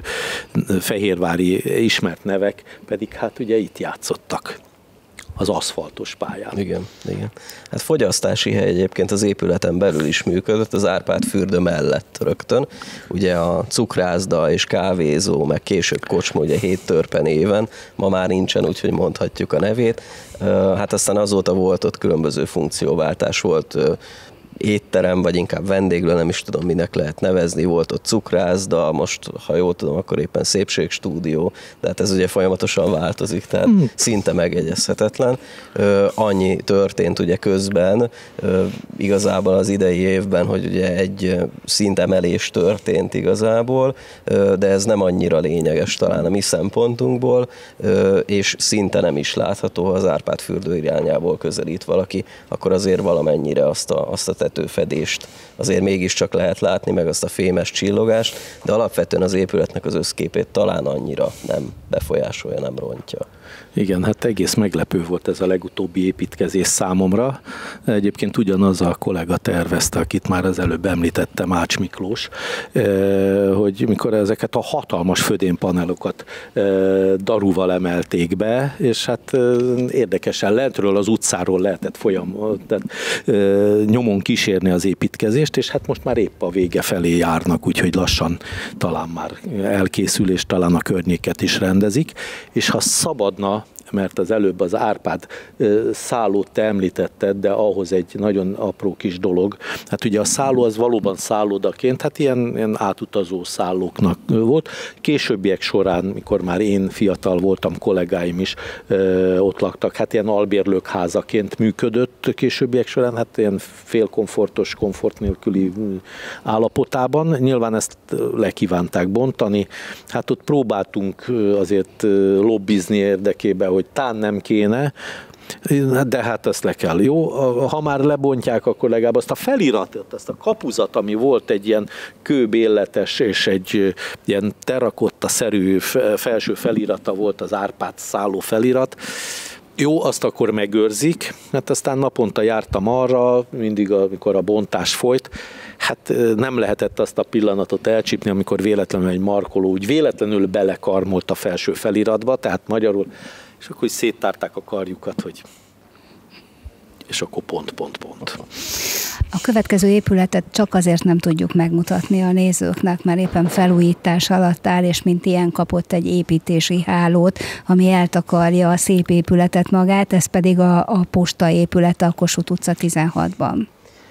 fehérvári ismert nevek, pedig hát ugye itt játszottak az aszfaltos pályán. Igen, igen. Hát fogyasztási hely egyébként az épületen belül is működött, az Árpád fürdő mellett rögtön. Ugye a cukrászda és kávézó, meg később kocsma, ugye hét törpe néven, ma már nincsen, úgyhogy mondhatjuk a nevét. Hát aztán azóta volt ott különböző funkcióváltás, volt étterem, vagy inkább vendéglő, nem is tudom, minek lehet nevezni, volt ott cukrászda, most, ha jól tudom, akkor éppen szépségstúdió, de hát ez ugye folyamatosan változik, tehát mm. szinte megegyezhetetlen. Ö, annyi történt ugye közben, ö, igazából az idei évben, hogy ugye egy szintemelés történt igazából, ö, de ez nem annyira lényeges talán a mi szempontunkból, ö, és szinte nem is látható, ha az Árpád fürdő irányából közelít valaki, akkor azért valamennyire azt a, azt a tetőfedést azért mégiscsak lehet látni, meg azt a fémes csillogást, de alapvetően az épületnek az összképét talán annyira nem befolyásolja, nem rontja. Igen, hát egész meglepő volt ez a legutóbbi építkezés számomra. Egyébként ugyanaz a kollega tervezte, akit már az előbb említettem, Ács Miklós, hogy mikor ezeket a hatalmas födénpanelokat daruval emelték be, és hát érdekesen lentről az utcáról lehetett folyam, tehát nyomon kísérni az építkezést, és hát most már épp a vége felé járnak, úgyhogy lassan talán már elkészül, és talán a környéket is rendezik, és ha szabadna, mert az előbb az Árpád szállót te említetted, de ahhoz egy nagyon apró kis dolog. Hát ugye a szálló az valóban szállodaként, hát ilyen, ilyen átutazó szállóknak volt. Későbbiek során, mikor már én fiatal voltam, kollégáim is ö, ott laktak, hát ilyen albérlők házaként működött későbbiek során, hát ilyen félkomfortos, komfort nélküli állapotában. Nyilván ezt lekívánták bontani. Hát ott próbáltunk azért lobbizni érdekében, hogy tán nem kéne, de hát azt le kell. Jó, ha már lebontják, akkor legalább azt a feliratot, azt a kapuzat, ami volt egy ilyen kőbéletes és egy ilyen terrakotta-szerű felső felirata volt, az Árpád szálló felirat, jó, azt akkor megőrzik, hát aztán naponta jártam arra, mindig amikor a bontás folyt, hát nem lehetett azt a pillanatot elcsípni, amikor véletlenül egy markoló úgy véletlenül belekarmolt a felső feliratba, tehát magyarul, és akkor széttárták a karjukat, hogy és akkor pont, pont, pont. A következő épületet csak azért nem tudjuk megmutatni a nézőknek, mert éppen felújítás alatt áll, és mint ilyen kapott egy építési hálót, ami eltakarja a szép épületet magát, ez pedig a, a posta épülete a Kossuth utca tizenhatban.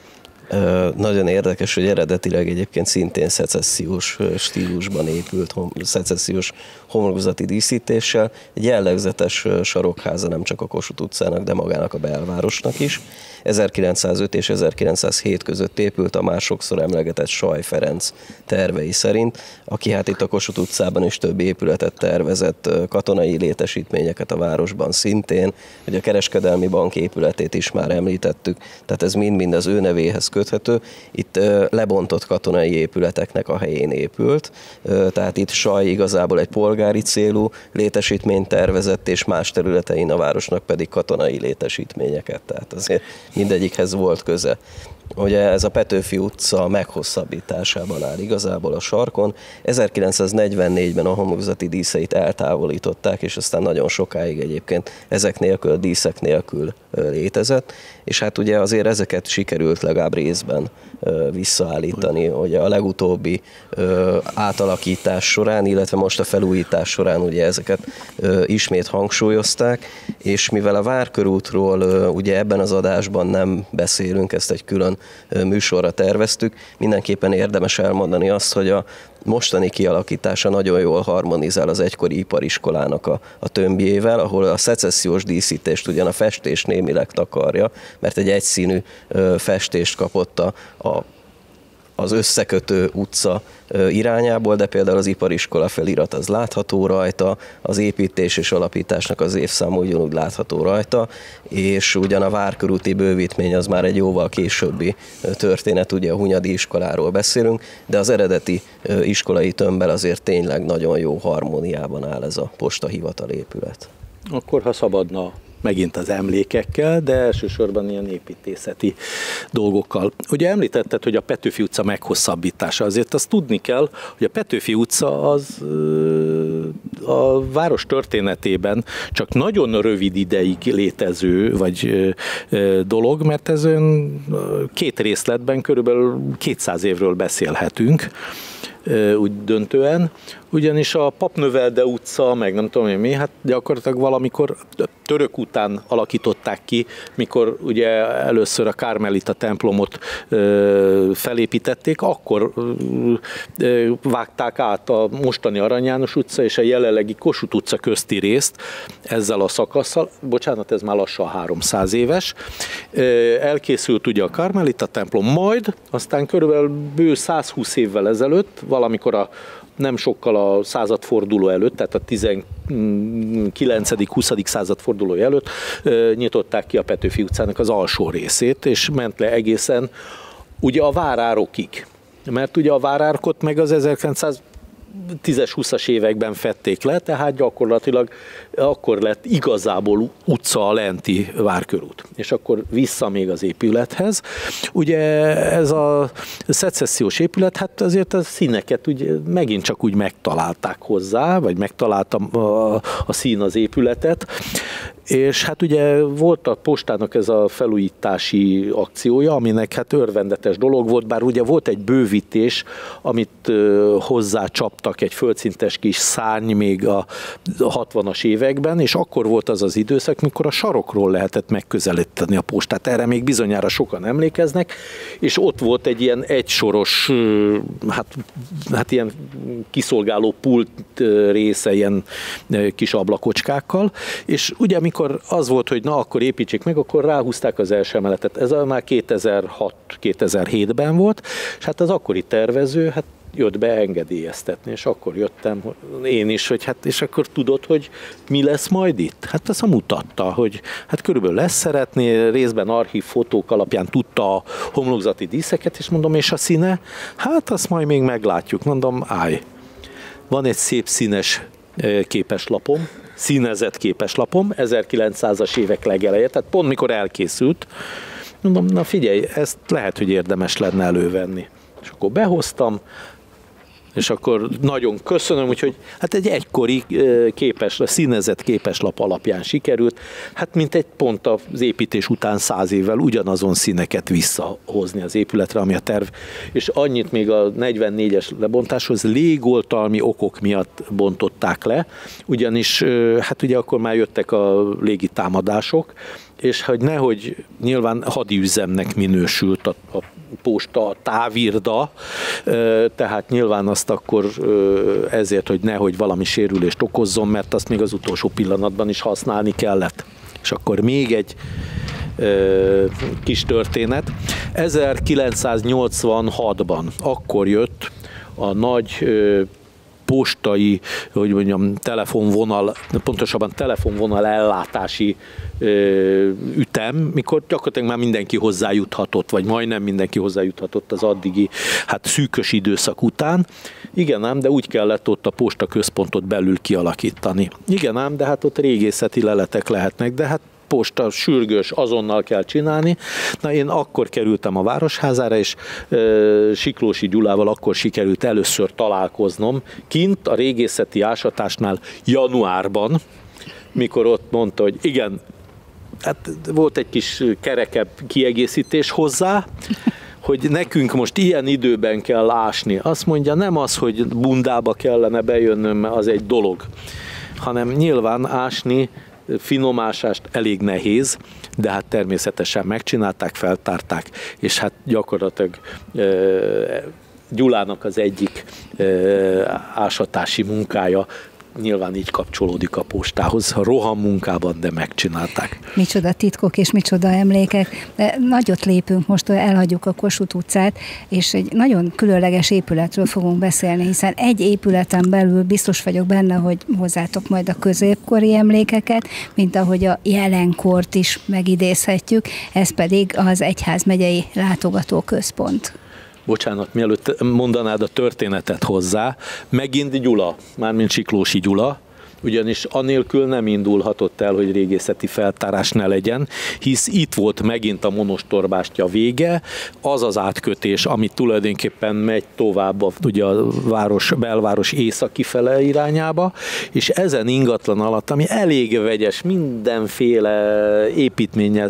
Ö, nagyon érdekes, hogy eredetileg egyébként szintén szecessziós stílusban épült, szecessziós homlokzati díszítéssel. Egy jellegzetes sarokháza nem csak a Kossuth utcának, de magának a belvárosnak is. ezerkilencszázöt és ezerkilencszázhét között épült a már sokszor emlegetett Saj Ferenc tervei szerint, aki hát itt a Kossuth utcában is több épületet tervezett, katonai létesítményeket a városban szintén, hogy a kereskedelmi bank épületét is már említettük, tehát ez mind-mind az ő nevéhez köthető. Itt lebontott katonai épületeknek a helyén épült, tehát itt Saj igazából egy polgári célú létesítményt tervezett, és más területein a városnak pedig katonai létesítményeket, tehát azért mindegyikhez volt köze. Ugye ez a Petőfi utca meghosszabbításában áll igazából a sarkon. ezerkilencszáznegyvennégyben a homlokzati díszeit eltávolították, és aztán nagyon sokáig egyébként ezek nélkül, a díszek nélkül létezett, és hát ugye azért ezeket sikerült legalább részben visszaállítani, ugye a legutóbbi átalakítás során, illetve most a felújítás során ugye ezeket ismét hangsúlyozták, és mivel a Várkörútról ugye ebben az adásban nem beszélünk, ezt egy külön műsorra terveztük, mindenképpen érdemes elmondani azt, hogy a mostani kialakítása nagyon jól harmonizál az egykori ipariskolának a, a tömbjével, ahol a szecessziós díszítést ugyan a festés némileg takarja, mert egy egyszínű ö, festést kapott a, a az összekötő utca irányából, de például az ipariskola felirat az látható rajta, az építés és alapításnak az évszáma ugyanúgy látható rajta, és ugyan a Várkörúti bővítmény az már egy jóval későbbi történet, ugye a Hunyadi iskoláról beszélünk, de az eredeti iskolai tömbbel azért tényleg nagyon jó harmóniában áll ez a postahivatal épület. Akkor, ha szabadna megint az emlékekkel, de elsősorban ilyen építészeti dolgokkal. Ugye említetted, hogy a Petőfi utca meghosszabbítása. Azért azt tudni kell, hogy a Petőfi utca az a város történetében csak nagyon rövid ideig létező vagy dolog, mert ez két részletben körülbelül kétszáz évről beszélhetünk, úgy döntően, ugyanis a Papnövelde utca, meg nem tudom én mi, hát gyakorlatilag valamikor török után alakították ki, mikor ugye először a Kármelita templomot ö, felépítették, akkor ö, vágták át a mostani Arany János utca és a jelenlegi Kossuth utca közti részt ezzel a szakasszal, bocsánat, ez már lassan háromszáz éves. Ö, elkészült ugye a Kármelita templom, majd aztán körülbelül bő százhúsz évvel ezelőtt, valamikor a nem sokkal a századforduló előtt, tehát a tizenkilencedik-huszadik századforduló előtt nyitották ki a Petőfi utcának az alsó részét, és ment le egészen ugye a várárokig. Mert ugye a várárkot meg az ezerkilencszáztízes-húszas években fedték le, tehát gyakorlatilag akkor lett igazából utca a lenti Várkörút. És akkor vissza még az épülethez. Ugye ez a szecessziós épület, hát azért a színeket ugye megint csak úgy megtalálták hozzá, vagy megtaláltam a, a szín az épületet, és hát ugye volt a postának ez a felújítási akciója, aminek hát örvendetes dolog volt, bár ugye volt egy bővítés, amit hozzá csaptak egy földszintes kis szárny még a hatvanas években, és akkor volt az az időszak, mikor a sarokról lehetett megközelíteni a postát. Erre még bizonyára sokan emlékeznek, és ott volt egy ilyen egysoros, hát, hát ilyen kiszolgáló pult része, ilyen kis ablakocskákkal, és ugye amikor az volt, hogy na akkor építsék meg, akkor ráhúzták az első emeletet. Ez már kétezer-hat-kétezer-hétben volt, és hát az akkori tervező, hát jött be engedélyeztetni, és akkor jöttem én is, hogy hát, és akkor tudod, hogy mi lesz majd itt? Hát azt mutatta, hogy hát körülbelül lesz szeretné, részben archív fotók alapján tudta a homlokzati díszeket, és mondom, és a színe? Hát azt majd még meglátjuk, mondom, állj. Van egy szép színes képeslapom, színezett képeslapom, ezerkilencszázas évek legeleje, tehát pont mikor elkészült, mondom, na figyelj, ezt lehet, hogy érdemes lenne elővenni. És akkor behoztam, és akkor nagyon köszönöm, úgyhogy hát egy egykori képes, színezett képeslap alapján sikerült, hát mint egy pont az építés után száz évvel ugyanazon színeket visszahozni az épületre, ami a terv. És annyit még a negyvennégyes lebontáshoz légoltalmi okok miatt bontották le, ugyanis hát ugye akkor már jöttek a légitámadások, és hogy nehogy nyilván hadiüzemnek minősült a, a posta, a távirda, tehát nyilván azt akkor ezért, hogy nehogy valami sérülést okozzon, mert azt még az utolsó pillanatban is használni kellett. És akkor még egy kis történet. ezerkilencszáznyolcvanhatban akkor jött a nagy postai, hogy mondjam, telefonvonal, pontosabban telefonvonal ellátási ö, ütem, mikor gyakorlatilag már mindenki hozzájuthatott, vagy majdnem mindenki hozzájuthatott az addigi hát szűkös időszak után. Igen ám, de úgy kellett ott a posta központot belül kialakítani. Igen ám, de hát ott régészeti leletek lehetnek, de hát posta sürgős, azonnal kell csinálni. Na én akkor kerültem a Városházára, és e, Siklósi Gyulával akkor sikerült először találkoznom kint a régészeti ásatásnál januárban, mikor ott mondta, hogy igen, hát volt egy kis kerekebb kiegészítés hozzá, hogy nekünk most ilyen időben kell ásni. Azt mondja, nem az, hogy bundába kellene bejönnöm, mert az egy dolog, hanem nyilván ásni, finomásást elég nehéz, de hát természetesen megcsinálták, feltárták, és hát gyakorlatilag e, Gyulának az egyik e, ásatási munkája nyilván így kapcsolódik a postához, roham munkában, de megcsinálták. Micsoda titkok és micsoda emlékek. De nagyot lépünk, most elhagyjuk a Kossuth utcát, és egy nagyon különleges épületről fogunk beszélni, hiszen egy épületen belül biztos vagyok benne, hogy hozzátok majd a középkori emlékeket, mint ahogy a jelenkort is megidézhetjük, ez pedig az Egyházmegyei Látogatóközpont. Bocsánat, mielőtt mondanád a történetet hozzá, megint Gyula, mármint Siklósi Gyula, ugyanis anélkül nem indulhatott el, hogy régészeti feltárás ne legyen, hisz itt volt megint a monostorbástya vége, az az átkötés, ami tulajdonképpen megy tovább a, ugye a város, belváros északi fele irányába, és ezen ingatlan alatt, ami elég vegyes, mindenféle építményhez,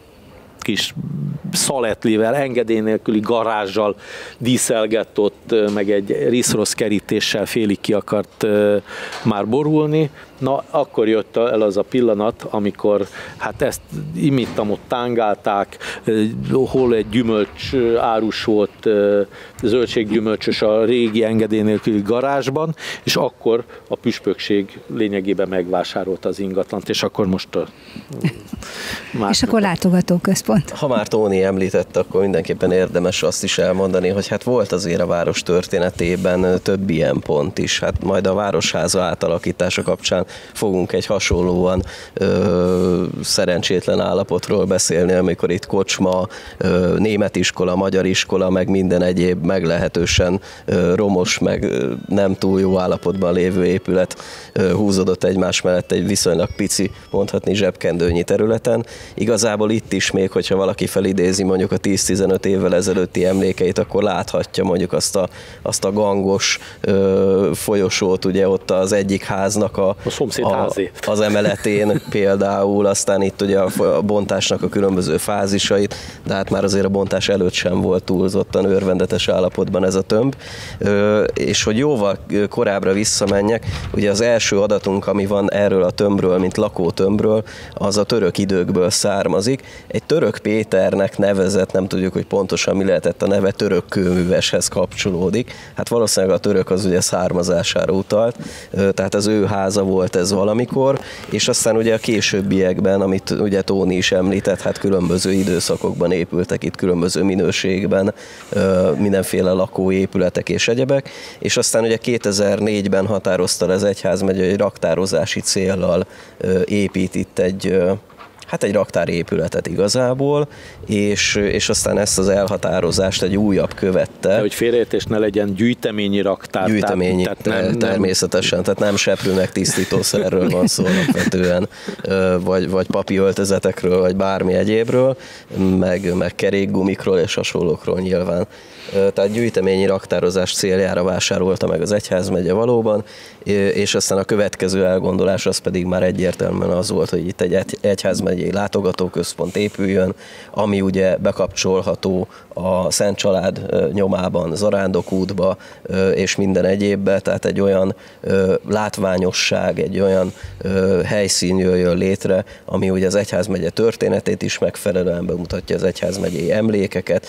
kis szaletlivel, engedély nélküli garázsal díszelgett ott, meg egy riszrosz kerítéssel félig ki akart már borulni. Na, akkor jött el az a pillanat, amikor hát ezt imittam, ott tángálták, hol egy gyümölcs árus volt, zöldséggyümölcsös a régi engedély nélküli garázsban, és akkor a püspökség lényegében megvásárolta az ingatlant, és akkor most a... és akkor látogatóközpont. pont. Ha már Tóni említette, akkor mindenképpen érdemes azt is elmondani, hogy hát volt azért a város történetében több ilyen pont is. Hát majd a Városháza átalakítása kapcsán fogunk egy hasonlóan ö, szerencsétlen állapotról beszélni, amikor itt kocsma, ö, német iskola, magyar iskola, meg minden egyéb meglehetősen ö, romos, meg ö, nem túl jó állapotban lévő épület ö, húzódott egymás mellett egy viszonylag pici, mondhatni zsebkendőnyi területen. Igazából itt is még, hogyha valaki felidézi mondjuk a tíz-tizenöt évvel ezelőtti emlékeit, akkor láthatja mondjuk azt a, azt a gangos ö, folyosót, ugye ott az egyik háznak a, a, a az emeletén például, aztán itt ugye a, a bontásnak a különböző fázisait, de hát már azért a bontás előtt sem volt túlzottan örvendetes állapotban ez a tömb. Ö, és hogy jóval korábbra visszamenjek, ugye az első adatunk, ami van erről a tömbről, mint lakótömbről, az a török időkből származik. Egy Török Péternek nevezett, nem tudjuk, hogy pontosan mi lehetett a neve, török kőműveshez kapcsolódik. Hát valószínűleg a török az ugye származására utalt, tehát az ő háza volt ez valamikor, és aztán ugye a későbbiekben, amit ugye Tóni is említett, hát különböző időszakokban épültek itt különböző minőségben mindenféle lakóépületek és egyebek, és aztán ugye kétezer-négyben határozta az egyházmegye, hogy raktározási céllal épít itt egy hát egy raktárépületet igazából, és, és aztán ezt az elhatározást egy újabb követte. De hogy félreértés ne legyen, gyűjteményi raktár. Gyűjteményi, tehát nem, természetesen, nem. Tehát nem seprő meg tisztítószerről van szó alapvetően, vagy, vagy papiöltözetekről, vagy bármi egyébről, meg, meg kerékgumikról és hasonlókról nyilván. Tehát gyűjteményi raktározás céljára vásárolta meg az egyházmegye valóban, és aztán a következő elgondolás az pedig már egyértelműen az volt, hogy itt egy egyházmegyei látogatóközpont épüljön, ami ugye bekapcsolható a Szent Család nyomában, Zarándok útba és minden egyébbe, tehát egy olyan látványosság, egy olyan helyszín jöjjön létre, ami ugye az egyházmegye történetét is megfelelően bemutatja, az egyházmegyei emlékeket,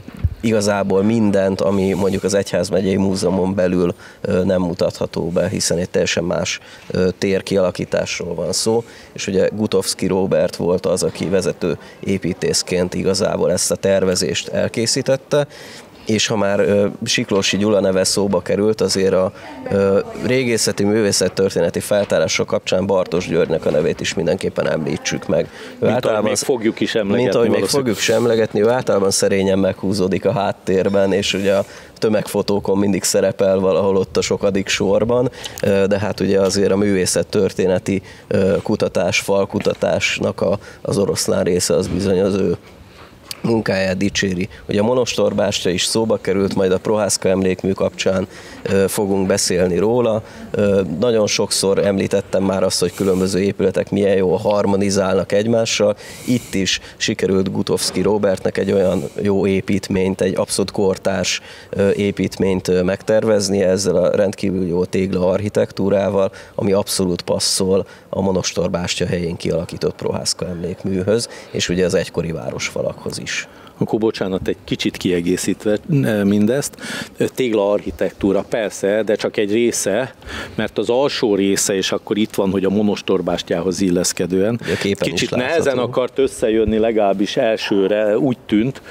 igazából mindent, ami mondjuk az Egyházmegyei Múzeumon belül nem mutatható be, hiszen egy teljesen más térkialakításról van szó, és ugye Gutovszky Róbert volt az, aki vezető építészként igazából ezt a tervezést elkészítette, és ha már uh, Siklósi Gyula neve szóba került, azért a uh, régészeti művészettörténeti feltárások kapcsán Bartos Györgynek a nevét is mindenképpen említsük meg. Ő mint ahogy még fogjuk is emlegetni. Mint ahogy még fogjuk is emlegetni, ő általában szerényen meghúzódik a háttérben, és ugye a tömegfotókon mindig szerepel valahol ott a sokadik sorban, de hát ugye azért a művészettörténeti kutatás, falkutatásnak a, az oroszlán része az bizony az ő munkáját dicséri. Ugye a monostorbástya is szóba került, majd a Prohászka emlékmű kapcsán ö, fogunk beszélni róla. Ö, nagyon sokszor említettem már azt, hogy különböző épületek milyen jól harmonizálnak egymással. Itt is sikerült Gutovszky Róbertnek egy olyan jó építményt, egy abszolút kortárs ö, építményt ö, megtervezni ezzel a rendkívül jó tégla architektúrával, ami abszolút passzol a monostorbástya helyén kialakított Prohászka emlékműhöz, és ugye az egykori városfalakhoz is. Akkor bocsánat, egy kicsit kiegészítve mindezt. Tégla architektúra persze, de csak egy része, mert az alsó része, és akkor itt van, hogy a monostorbástyához illeszkedően, kicsit nehezen akart összejönni, legalábbis elsőre úgy tűnt,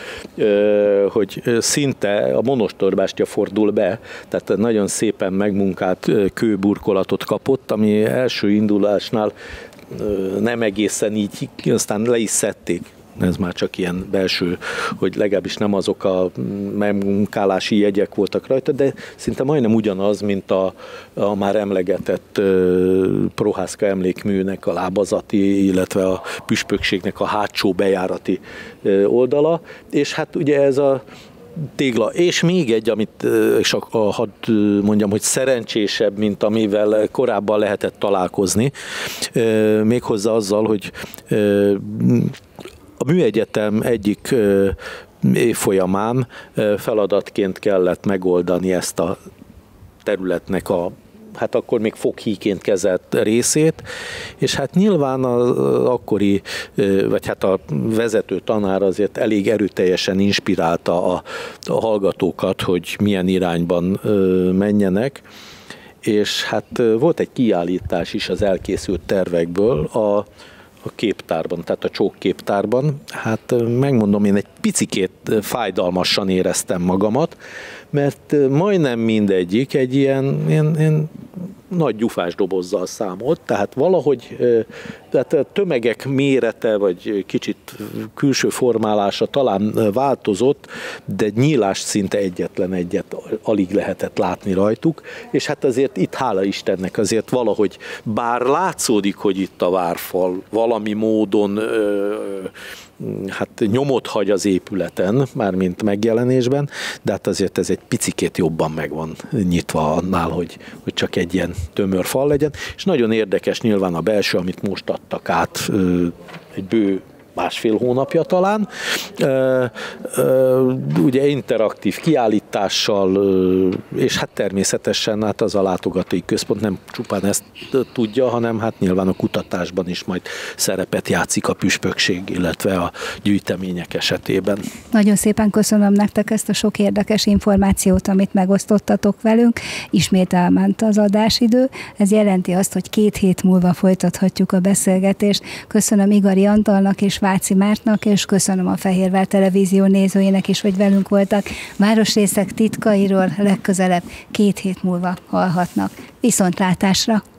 hogy szinte a monostorbástya fordul be, tehát nagyon szépen megmunkált kőburkolatot kapott, ami első indulásnál nem egészen így, aztán le is szedték. Ez már csak ilyen belső, hogy legalábbis nem azok a megmunkálási jegyek voltak rajta, de szinte majdnem ugyanaz, mint a, a már emlegetett uh, Prohászka emlékműnek a lábazati, illetve a püspökségnek a hátsó bejárati uh, oldala, és hát ugye ez a tégla. És még egy, amit és a, a, hadd mondjam, hogy szerencsésebb, mint amivel korábban lehetett találkozni, uh, méghozzá azzal, hogy uh, a műegyetem egyik évfolyamán feladatként kellett megoldani ezt a területnek a, hát akkor még foghíjként kezelt részét, és hát nyilván az akkori, vagy hát a vezető tanár azért elég erőteljesen inspirálta a, a hallgatókat, hogy milyen irányban menjenek, és hát volt egy kiállítás is az elkészült tervekből, a A a képtárban, tehát a csókképtárban, hát megmondom, én egy picikét fájdalmasan éreztem magamat, mert majdnem mindegyik egy ilyen, ilyen, ilyen nagy gyufás dobozzal számolt, tehát valahogy tehát a tömegek mérete, vagy kicsit külső formálása talán változott, de nyílást szinte egyetlen egyet alig lehetett látni rajtuk, és hát azért itt hála Istennek azért valahogy, bár látszódik, hogy itt a várfal valami módon hát nyomot hagy az épületen, mármint megjelenésben, de hát azért ez egy picikét jobban meg van nyitva annál, hogy, hogy csak egy ilyen tömör fal legyen, és nagyon érdekes nyilván a belső, amit most adtak át egy bő másfél hónapja talán. Ugye interaktív kiállítással, és hát természetesen hát az a látogatói központ nem csupán ezt tudja, hanem hát nyilván a kutatásban is majd szerepet játszik a püspökség, illetve a gyűjtemények esetében. Nagyon szépen köszönöm nektek ezt a sok érdekes információt, amit megosztottatok velünk. Ismét elment az adásidő. Ez jelenti azt, hogy két hét múlva folytathatjuk a beszélgetést. Köszönöm Igari Antalnak és Váci Mártnak, és köszönöm a Fehérvár Televízió nézőinek is, hogy velünk voltak. Városrészek titkairól legközelebb két hét múlva hallhatnak. Viszontlátásra!